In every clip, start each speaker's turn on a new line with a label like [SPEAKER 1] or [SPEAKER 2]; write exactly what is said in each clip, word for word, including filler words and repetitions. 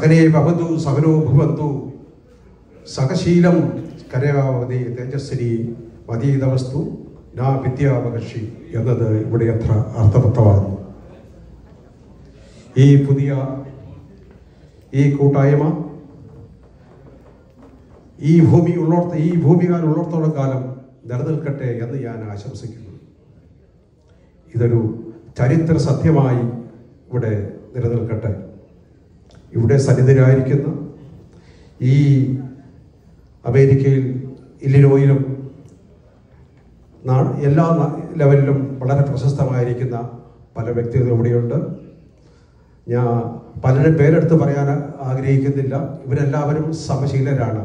[SPEAKER 1] സകനേ ഭവതു സകനോ ഭുവന്തു സകശീലം കരയാവതി തേജസ്വിനി മതീതവസ്തു നാ വിദ്യാവകർഷി എന്നത് ഇവിടെ അത്ര അർത്ഥവത്തമാകുന്നു. ഈ പുതിയ ഈ കൂട്ടായ്മ ഈ ഭൂമി ഉള്ളോർത്ത് ഈ ഭൂമികാർ ഉള്ളോർത്തോളം കാലം നിലനിൽക്കട്ടെ എന്ന് ഞാൻ ആശംസിക്കുന്നു. ഇതൊരു ചരിത്ര സത്യമായി ഇവിടെ നിലനിൽക്കട്ടെ. ഇവിടെ സന്നിധരായിരിക്കുന്ന ഈ അമേരിക്കയിൽ ഇല്ലിനോയിലും എല്ലാ ലെവലിലും വളരെ പ്രശസ്തമായിരിക്കുന്ന പല വ്യക്തികളും ഇവിടെയുണ്ട്. ഞാൻ പലരും പേരെടുത്ത് പറയാൻ ആഗ്രഹിക്കുന്നില്ല. ഇവരെല്ലാവരും സമശീലരാണ്.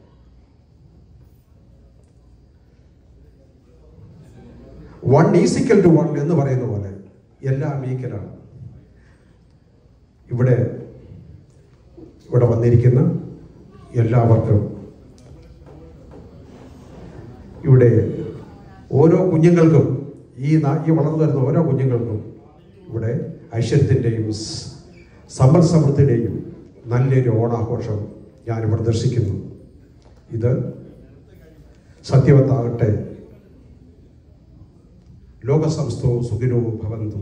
[SPEAKER 1] വൺ ഈസിക്കൽ ടു വൺ എന്ന് പറയുന്ന പോലെ എല്ലാം ഈക്വലാണ്. ഇവിടെ ഇവിടെ വന്നിരിക്കുന്ന എല്ലാവർക്കും ഇവിടെ ഓരോ കുഞ്ഞുങ്ങൾക്കും ഈ ഈ വളർന്നു വരുന്ന ഓരോ കുഞ്ഞുങ്ങൾക്കും ഇവിടെ ഐശ്വര്യത്തിൻ്റെയും സമ്പൽ സമൃദ്ധിയുടെയും നല്ലൊരു ഓണാഘോഷം ഞാനിവിടെ ദർശിക്കുന്നു. ഇത് സത്യവത്താകട്ടെ. ലോകസംസ്ഥോ സുഖിനോ ഭവന്തു.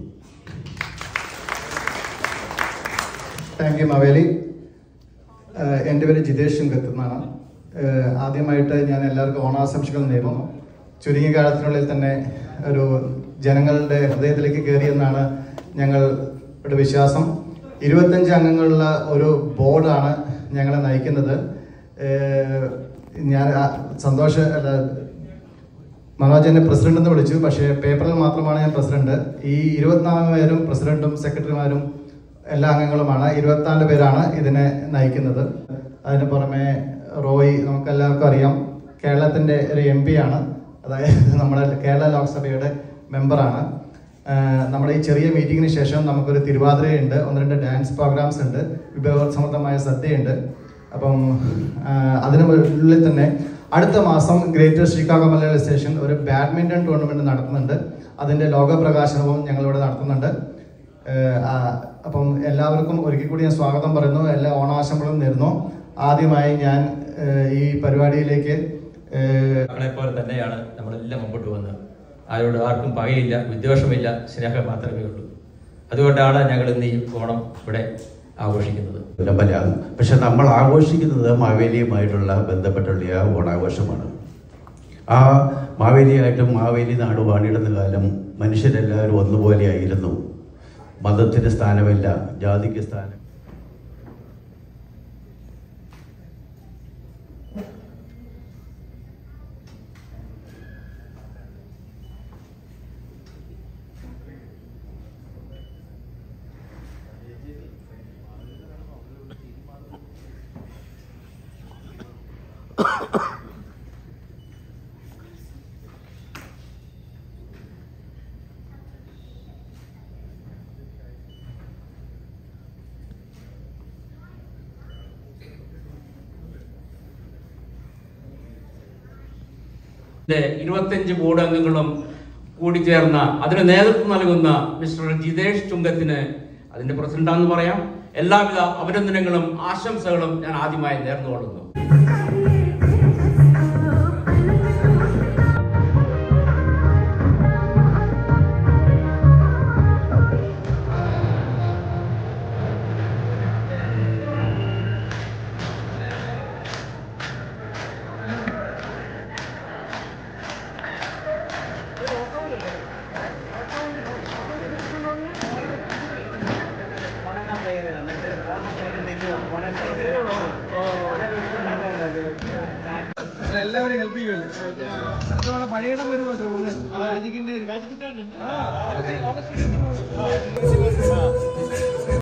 [SPEAKER 2] Thank you Maveli. എൻ്റെ പേര് ജിതേഷ് ചുങ്കത്ത് എന്നാണ്. ആദ്യമായിട്ട് ഞാൻ എല്ലാവർക്കും ഓണാശംസകൾ നേരുന്നു. ചുരുങ്ങിയ കാലത്തിനുള്ളിൽ തന്നെ ഒരു ജനങ്ങളുടെ ഹൃദയത്തിലേക്ക് കയറിയെന്നാണ് ഞങ്ങളുടെ വിശ്വാസം. ഇരുപത്തഞ്ച് അംഗങ്ങളുള്ള ഒരു ബോർഡാണ് ഞങ്ങളെ നയിക്കുന്നത്. ഞാൻ സന്തോഷ മനോജ് എന്നെ പ്രസിഡന്റ് എന്ന് വിളിച്ചു, പക്ഷേ പേപ്പറിൽ മാത്രമാണ് ഞാൻ പ്രസിഡന്റ്. ഈ ഇരുപത്തിനാല് പേരും പ്രസിഡന്റും സെക്രട്ടറിമാരും എല്ലാ അംഗങ്ങളുമാണ്. ഇരുപത്തിനാല് പേരാണ് ഇതിനെ നയിക്കുന്നത്. അതിന് പുറമെ റോയ് നമുക്കെല്ലാവർക്കും അറിയാം, കേരളത്തിൻ്റെ ഒരു എം പി ആണ്. അതായത് നമ്മുടെ കേരള ലോക്സഭയുടെ മെമ്പറാണ്. നമ്മുടെ ഈ ചെറിയ മീറ്റിങ്ങിന് ശേഷം നമുക്കൊരു തിരുവാതിരയുണ്ട്, ഒന്ന് രണ്ട് ഡാൻസ് പ്രോഗ്രാംസ് ഉണ്ട്, വിഭവസമൃദ്ധമായ സദ്യയുണ്ട്. അപ്പം അതിനുള്ളിൽ തന്നെ അടുത്ത മാസം ഗ്രേറ്റർ ഷിക്കാഗോ മലയാളി സ്റ്റേഷൻ ഒരു ബാഡ്മിൻ്റൺ ടൂർണമെൻറ്റ് നടത്തുന്നുണ്ട്. അതിൻ്റെ ലോഗോ പ്രകാശനവും ഞങ്ങളിവിടെ നടത്തുന്നുണ്ട്. അപ്പം എല്ലാവർക്കും ഒരിക്കൽ കൂടി ഞാൻ സ്വാഗതം പറയുന്നു. എല്ലാ ഓണാശംസകളും നേരുന്നു. ആദ്യമായി ഞാൻ ഈ പരിപാടിയിലേക്ക്
[SPEAKER 3] പോലെ തന്നെയാണ് നമ്മളെല്ലാം മുമ്പോട്ട് വന്നത്. ആരോട് ആർക്കും പകയില്ല, വിദ്വേഷമില്ല, സ്നേഹം മാത്രമേ ഉള്ളൂ. അതുകൊണ്ടാണ് ഞങ്ങൾ ഇന്ന് ഈ ഓണം ഇവിടെ ആഘോഷിക്കുന്നത്.
[SPEAKER 4] വിലമ്പലാണ്. പക്ഷെ നമ്മൾ ആഘോഷിക്കുന്നത് മാവേലിയുമായിട്ടുള്ള ബന്ധപ്പെട്ടുള്ള ഓണാഘോഷമാണ്. ആ മാവേലിയായിട്ടും മാവേലി നാട് വാണിടുന്ന കാലം മനുഷ്യരെല്ലാവരും ഒന്നുപോലെയായിരുന്നു. മതത്തിന് സ്ഥാനമില്ല, ജാതിക്ക് സ്ഥാനം.
[SPEAKER 5] ഇരുപത്തിയഞ്ച് ബോർഡ് അംഗങ്ങളും കൂടിച്ചേർന്ന അതിന് നേതൃത്വം നൽകുന്ന മിസ്റ്റർ ജിതേഷ് ചുങ്കത്തിന്, അതിന്റെ പ്രസിഡന്റാണെന്ന് പറയാം, എല്ലാവിധ അഭിനന്ദനങ്ങളും ആശംസകളും ഞാൻ ആദ്യമായി നേർന്നുകൊള്ളുന്നു.
[SPEAKER 6] എല്ലാവരും ഹെൽപ്പ് ചെയ്യുമല്ലോ. പഴയടം വരുമോ?